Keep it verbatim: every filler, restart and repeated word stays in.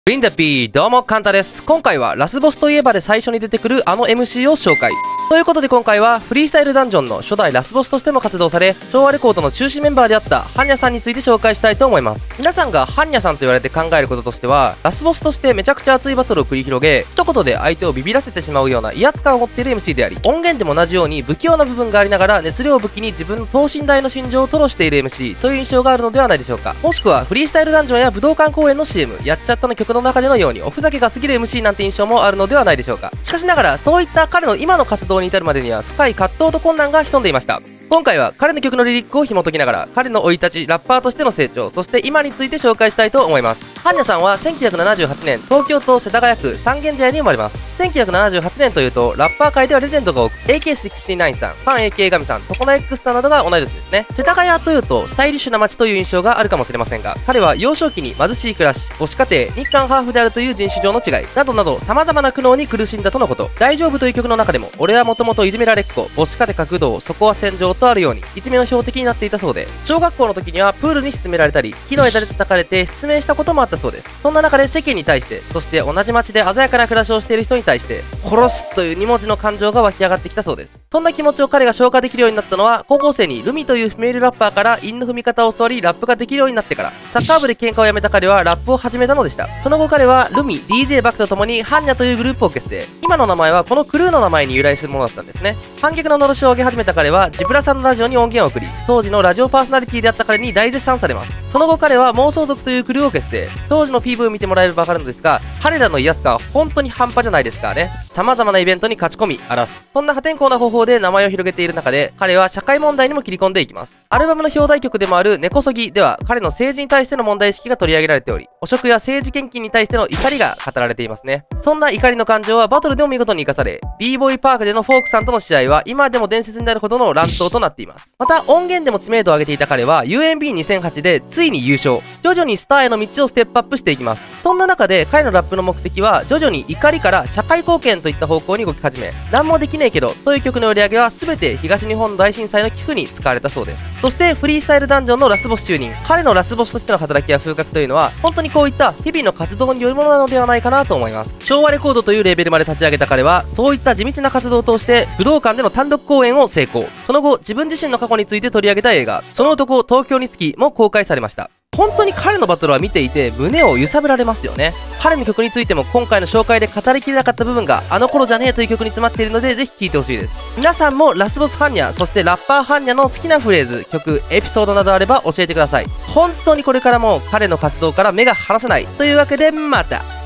ウィンダピー、どうも、カンタです。今回はラスボスといえばで最初に出てくるあの エムシー を紹介。ということで今回はフリースタイルダンジョンの初代ラスボスとしても活動され、昭和レコードの中心メンバーであったハンニャさんについて紹介したいと思います。皆さんがハンニャさんと言われて考えることとしては、ラスボスとしてめちゃくちゃ熱いバトルを繰り広げ、一言で相手をビビらせてしまうような威圧感を持っている エムシー であり、音源でも同じように不器用な部分がありながら熱量を武器に自分の等身大の心情を吐露している エムシー という印象があるのではないでしょうか。もしくはフリースタイルダンジョンや武道館公演の シーエム、やっちゃったの曲の中でのようにおふざけが過ぎる エムシー なんて印象もあるのではないでしょうか。しかしながらそういった彼の今の活動に至るまでには深い葛藤と困難が潜んでいました。今回は彼の曲のリリックを紐解きながら彼の生い立ち、ラッパーとしての成長、そして今について紹介したいと思います。ハンニャさんはせんきゅうひゃくななじゅうはちねん東京都世田谷区三軒茶屋に生まれます。せんきゅうひゃくななじゅうはちねんというとラッパー界ではレジェンドが多く エーケーろくじゅうきゅう さん、ファン エーケー ガミさん、トコナ X さんなどが同い年ですね。世田谷というとスタイリッシュな街という印象があるかもしれませんが、彼は幼少期に貧しい暮らし、母子家庭、日韓ハーフであるという人種上の違いなどなど様々な苦悩に苦しんだとのこと。大丈夫という曲の中でも俺はもともといじめられっ子、母子家庭学童、そこは戦場とあるようにいじめの標的になっていたそうで、小学校の時にはプールに沈められたり木の枝で叩かれて失明したこともあったそうです。そんな中で世間に対して、そして同じ街で鮮やかな暮らしをしている人に対して殺すというに文字の感情が湧き上がってきたそうです。そんな気持ちを彼が消化できるようになったのは、高校生にルミというフィメールラッパーから韻の踏み方を教わりラップができるようになってから、サッカー部で喧嘩をやめた彼はラップを始めたのでした。その後彼はルミ、ディージェー バクと共にハンニャというグループを結成。今の名前はこのクルーの名前に由来するものだったんですね。観客ののろしを上げ始めた彼はジブラさんのラジオに音源を送り、当時のラジオパーソナリティであった彼に大絶賛されます。その後彼は妄想族というクルーを結成。当時の ピーブイ を見てもらえればわかるのですが、彼らの威圧感は本当に半端じゃないですからね。様々なイベントに勝ち込み荒らす。そんな破天荒な方法で名前を広げている中で、彼は社会問題にも切り込んでいきます。アルバムの表題曲でもある根こそぎでは、彼の政治に対しての問題意識が取り上げられており、汚職や政治献金に対しての怒りが語られていますね。そんな怒りの感情はバトルでも見事に活かされ、b ボーイパークでのフォークさんとの試合は今でも伝説になるほどの乱闘となっています。また音源でも知名度を上げていた彼は ユーエムビーにせんはち でついに優勝。徐々にスターへの道をステップアップしていきます。そんな中で彼のラップの目的は徐々に怒りから社会貢献といった方向に動き始め、何もできねえけどという曲の売り上げは全て東日本大震災の寄付に使われたそうです。そしてフリースタイルダンジョンのラスボス就任。彼のラスボスとしての働きや風格というのは本当にこういった日々の活動によるものなのではないかなと思います。昭和レコードというレベルまで立ち上げた彼はそういった地道な活動を通して武道館での単独公演を成功。その後自分自身の過去について取り上げた映画その男東京につきも公開されました。本当に彼のバトルは見ていて胸を揺さぶられますよね。彼の曲についても今回の紹介で語りきれなかった部分があの頃じゃねえという曲に詰まっているのでぜひ聴いてほしいです。皆さんもラスボスハンニャ、そしてラッパーハンニャの好きなフレーズ、曲、エピソードなどあれば教えてください。本当にこれからも彼の活動から目が離せないというわけでまた。